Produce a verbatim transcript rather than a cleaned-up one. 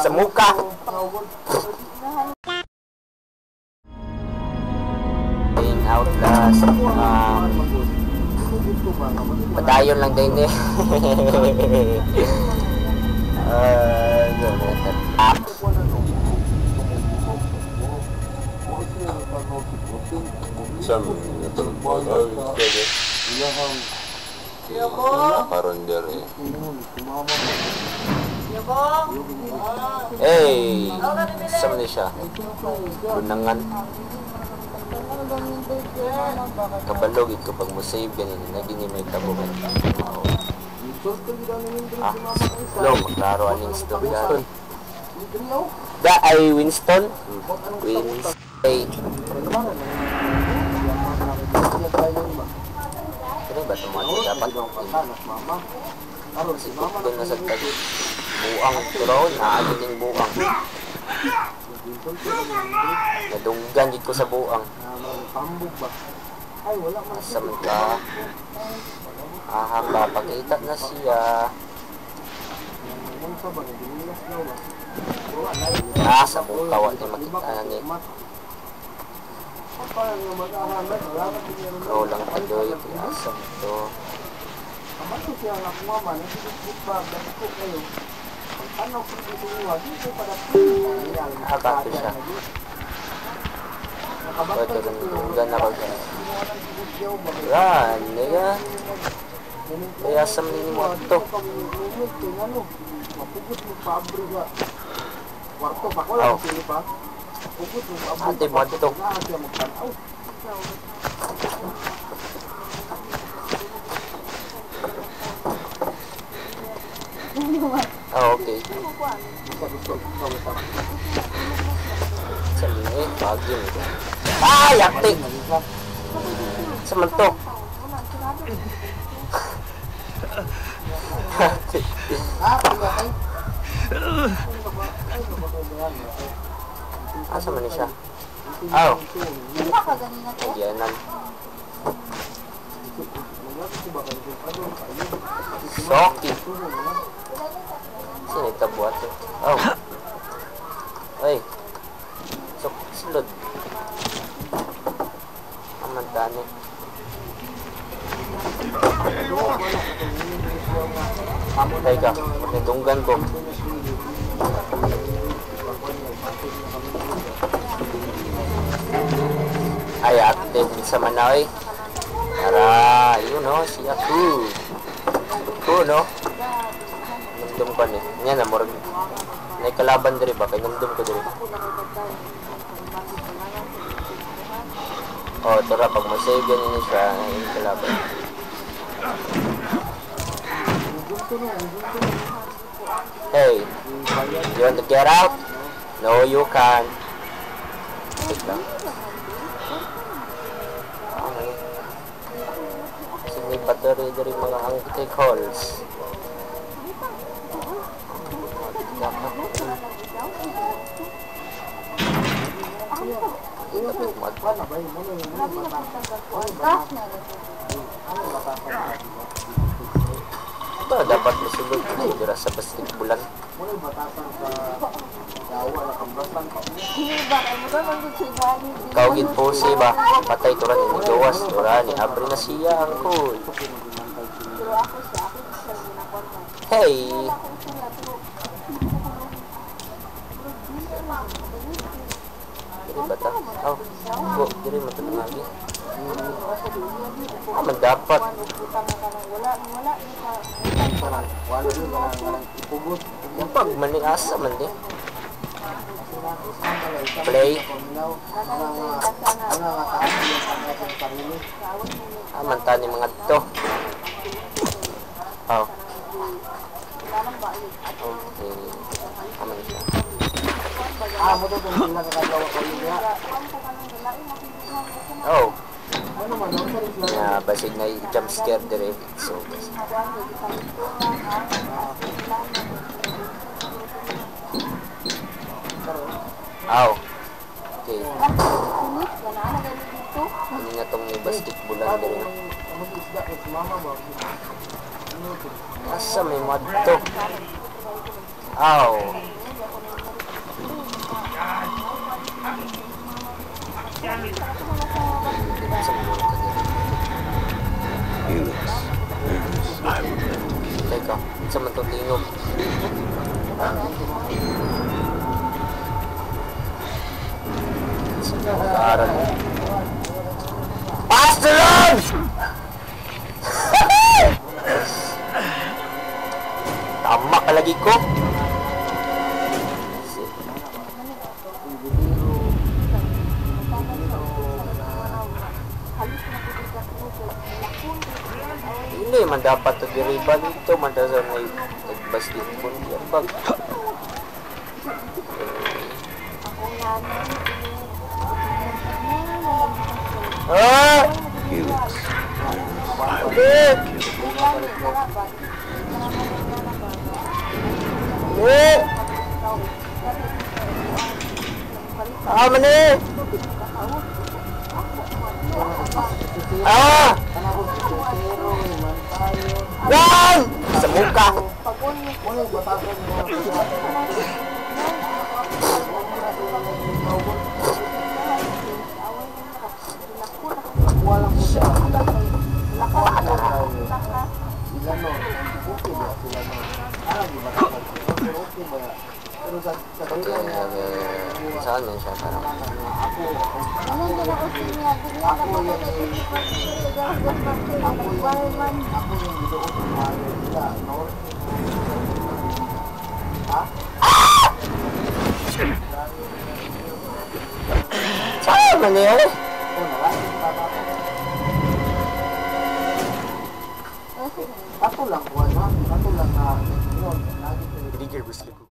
sa muka. Playing Outlast. Um, padayon lang din eh. uh, Sam, ito po karon dere. Hey, sam ni siya. Bunangan. Kabalog ito pag mo save ganyan, naging ni may tabugan. Ah, slow, maklaro aning stone yan. Da ay Winston? Winston. Hey. Kaya ba tumati dapat? Sipot doon na sa tag. Buang turon, naagin yung buang. Nadunggan dito ko sa buang. Asam ka. Ahang papakita na siya. Ah, sa bukaw at makita na niya. Ikaw lang tadoy, asam to. Akato siya. Ito rin, gana ko siya. Yan, nega. Ay, asam nini mo ito. Oh. Ate mo ito. Oh, okay. Sabi eh, bagin. Ah, yakti! Samanto. Asa man siya? Oh. Ayan. Soki. Sino ito buhat eh? Oh. Ay. Sok, silod. Amantane. Tay ka, nagdunggan ko. Ay, active sa Manoy. Para, yun no, si Aku. Aku, no? Nandum ko ni. Yan na, morag. May kalaban diri ba? Kaya nandum ko diri. Oh, tara, pag masave yan yun siya, yung kalaban. Hey, you want to get out? No, you can't. Wait lang. Sini battery dari mga angkit holes. Ito dapat masulog na dira sa basketbulan. Kaugin po si ba? Patay turan ni gawas turan ni abri na siya angkol. Hey. Diri bata. Oh, go diri matulog lagi. Ah, mendapat. Pag maniasa man di. Play. Ah, mantani mga to. Oh. Okay. Aman siya. Ah, mo to kung nakakagawa ko niya. Oh. Ya, basig na jump scare dire. So, aw. Okay. Ini na tong basketbulan dire. Asa may mad to. Aw. Sa muro ka niya. Felix. I would let him. Teka, sa matutingog. Sa mag-aaral mo. Pass the lunch! Tama ka lagi ko. Hindi man dapat to diriba dito, man sa may nagbasket po niya bag. Ah! Felix. Ulit! Ulit! Ah, mani! Ah! Yan! Sa muka! Saan yun siya? Parang saan man yan? Ako lang, wala. Ako lang na, yun, lagi ko. Hindi kayo gusto ko.